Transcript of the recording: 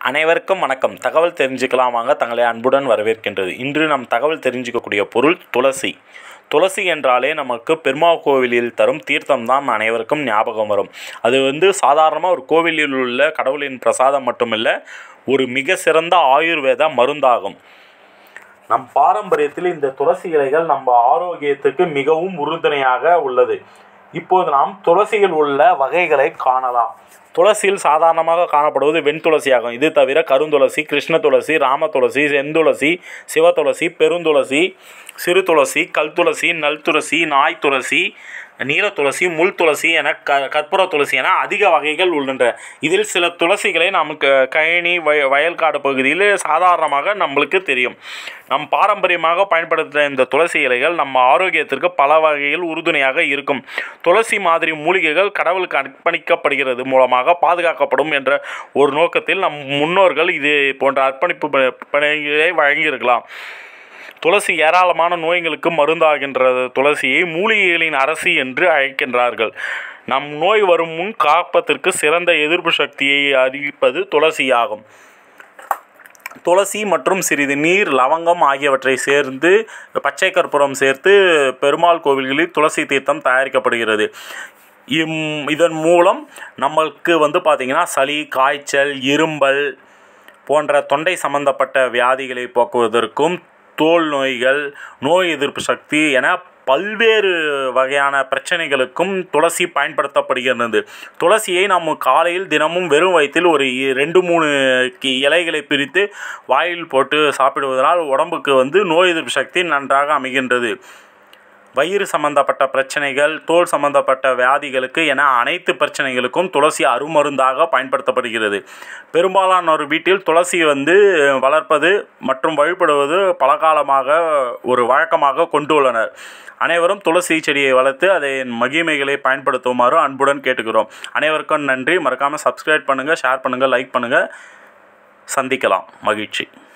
அனைவருக்கும் வணக்கம். தகவல் தெரிஞ்சுக்கலாம் வாங்க, தங்களை அன்புடன் வரவேற்கின்றது. இன்று நம் தகவல் தெரிஞ்சுக்கக்கூடிய பொருள் துளசி. துளசி என்றாலே நமக்கு பெருமாள் கோவிலில் தரும் தீர்த்தம் தான் அனைவருக்கும் ஞாபகம் வரும். அது சாதாரணமாக ஒரு கோவிலில் உள்ள கடவுளின் பிரசாதம் மட்டுமில்லை, ஒரு மிக சிறந்த ஆயுர்வேத மருந்தாகும். நம் பாரம்பரியத்தில் இந்த துளசி இலைகள் நம்ம ஆரோக்கியத்துக்கு மிகவும் உறுதுணையாக உள்ளது. இப்போது நாம் துளசியில் உள்ள வகைகளை காணலாம். துளசியில் சாதாரணமாக காணப்படுவது வெண்துளசி ஆகும். இது தவிர கருந்துளசி, கிருஷ்ண துளசி, ராம துளசி, செந்துளசி, சிவதுளசி, பெருந்துளசி, சிறு துளசி, கல் துளசி, நல் துளசி, நாய் துளசி, நீல துளசி, முள் துளசி என கற்பூர துளசி என அதிக வகைகள் உள்ளன. இதில் சில துளசிகளை நமக்கு கழனி வயல்காடு பகுதியில் சாதாரணமாக நம்மளுக்கு தெரியும். நம் பாரம்பரியமாக பயன்படுத்துகிற இந்த துளசி இலைகள் நம்ம ஆரோக்கியத்திற்கு பல வகையில் உறுதுணையாக இருக்கும். துளசி மாதிரி மூலிகைகள் கடவுளுக்கு அர்ப்பணிக்கப்படுகிறது மூலமாக பாதுகாக்கப்படும் என்ற ஒரு நோக்கத்தில் நம் முன்னோர்கள் இது போன்ற அர்ப்பணிப்பு பணிகளை வழங்கியிருக்கலாம். துளசி ஏராளமான நோய்களுக்கு மருந்தாகின்றது. துளசியை மூலிகைகளின் அரசி என்று அழைக்கின்றார்கள். நம் நோய் வரும் முன் காப்பதற்கு சிறந்த எதிர்ப்பு சக்தியை அறிவிப்பது துளசியாகும். துளசி மற்றும் சிறிது நீர், லவங்கம் ஆகியவற்றை சேர்ந்து பச்சை கற்பூரம் சேர்த்து பெருமாள் கோவில்களில் துளசி தீர்த்தம் தயாரிக்கப்படுகிறது. இதன் மூலம் நம்மளுக்கு பார்த்திங்கன்னா சளி, காய்ச்சல், இரும்பல் போன்ற தொண்டை சம்பந்தப்பட்ட வியாதிகளை போக்குவதற்கும், தோல் நோய்கள், நோய் எதிர்ப்பு சக்தி என பல்வேறு வகையான பிரச்சனைகளுக்கும் துளசி பயன்படுத்தப்படுகிறது. துளசியை நம்ம காலையில் தினமும் வெறும் வயிற்றில் ஒரு 2-3 இலைகளை பிரித்து வாயில் போட்டு சாப்பிடுவதனால் உடம்புக்கு நோய் எதிர்ப்பு சக்தி நன்றாக அமைகின்றது. வயிறு சம்பந்தப்பட்ட பிரச்சனைகள், தோல் சம்பந்தப்பட்ட வியாதிகளுக்கு என அனைத்து பிரச்சனைகளுக்கும் துளசி அருமருந்தாக பயன்படுத்தப்படுகிறது. பெரும்பாலானோர் வீட்டில் துளசி வளர்ப்பது மற்றும் வழிபடுவது பலகாலமாக ஒரு வழக்கமாக கொண்டுள்ளனர். அனைவரும் துளசி செடியை வளர்த்து அதன் மகிமைகளை பயன்படுத்துமாறு அன்புடன் கேட்டுக்கிறோம். அனைவருக்கும் நன்றி. மறக்காமல் சப்ஸ்கிரைப் பண்ணுங்கள், ஷேர் பண்ணுங்கள், லைக் பண்ணுங்கள். சந்திக்கலாம். மகிழ்ச்சி.